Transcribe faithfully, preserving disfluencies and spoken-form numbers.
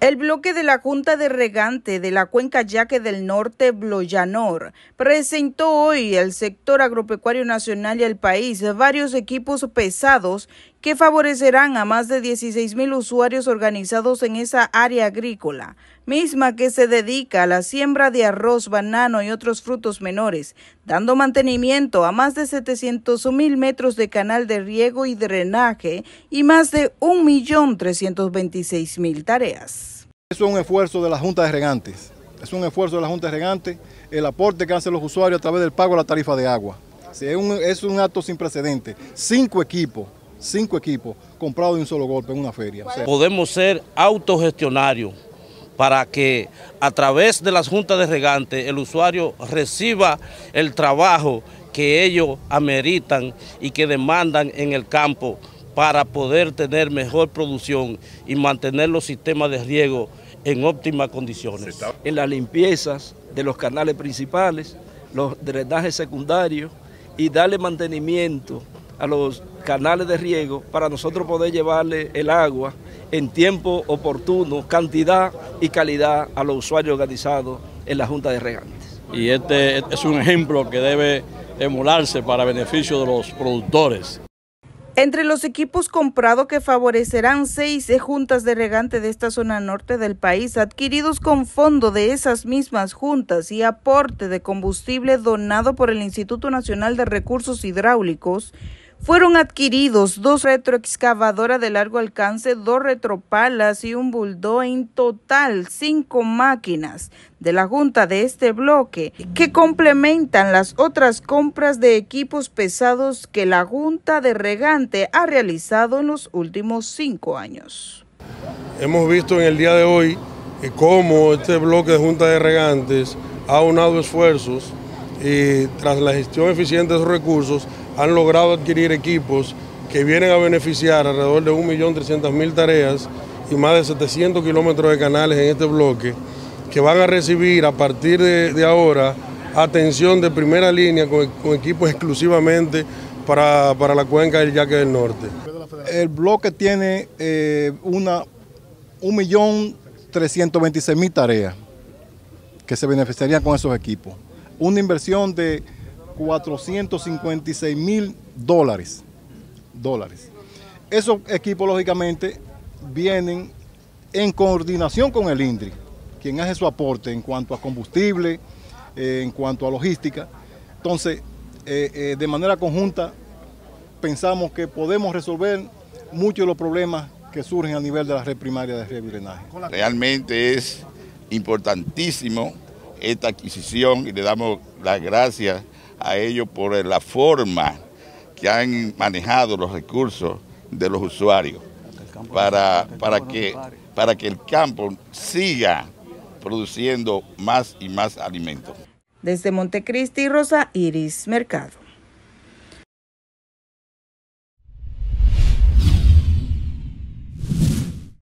El bloque de la Junta de Regante de la Cuenca Yaque del Norte, Bloyanor, presentó hoy al sector agropecuario nacional y al país varios equipos pesados que favorecerán a más de dieciséis mil usuarios organizados en esa área agrícola, misma que se dedica a la siembra de arroz, banano y otros frutos menores, dando mantenimiento a más de setecientos mil metros de canal de riego y drenaje y más de un millón trescientos veintiséis mil tareas. Es un esfuerzo de la Junta de Regantes, es un esfuerzo de la Junta de Regantes, el aporte que hacen los usuarios a través del pago de la tarifa de agua. Sí, es, un, es un acto sin precedentes, cinco equipos, cinco equipos comprados de un solo golpe en una feria. O sea, podemos ser autogestionarios para que a través de las juntas de regantes el usuario reciba el trabajo que ellos ameritan y que demandan en el campo para poder tener mejor producción y mantener los sistemas de riego en óptimas condiciones. En las limpiezas de los canales principales, los drenajes secundarios y darle mantenimiento a los canales de riego para nosotros poder llevarle el agua en tiempo oportuno, cantidad y calidad a los usuarios organizados en la Junta de Regantes. Y este es un ejemplo que debe emularse para beneficio de los productores. Entre los equipos comprados que favorecerán seis juntas de regante de esta zona norte del país, adquiridos con fondo de esas mismas juntas y aporte de combustible donado por el Instituto Nacional de Recursos Hidráulicos, fueron adquiridos dos retroexcavadoras de largo alcance, dos retropalas y un bulldozer, en total cinco máquinas de la junta de este bloque, que complementan las otras compras de equipos pesados que la Junta de Regante ha realizado en los últimos cinco años. Hemos visto en el día de hoy cómo este bloque de Junta de Regantes ha unado esfuerzos y tras la gestión eficiente de sus recursos han logrado adquirir equipos que vienen a beneficiar alrededor de un millón trescientas mil tareas y más de setecientos kilómetros de canales en este bloque, que van a recibir a partir de, de ahora atención de primera línea con, con equipos exclusivamente para, para la cuenca del Yaque del Norte. El bloque tiene eh, una un millón trescientos veintiséis mil tareas que se beneficiarían con esos equipos. Una inversión de cuatrocientos cincuenta y seis mil dólares, dólares. Esos equipos, lógicamente, vienen en coordinación con el INDRI, quien hace su aporte en cuanto a combustible, eh, en cuanto a logística. Entonces, eh, eh, de manera conjunta, pensamos que podemos resolver muchos de los problemas que surgen a nivel de la red primaria de riego y drenaje. Realmente es importantísimo esta adquisición y le damos las gracias a ellos por la forma que han manejado los recursos de los usuarios para, para, que, para que el campo siga produciendo más y más alimentos. Desde Montecristi, Rosa Iris Mercado.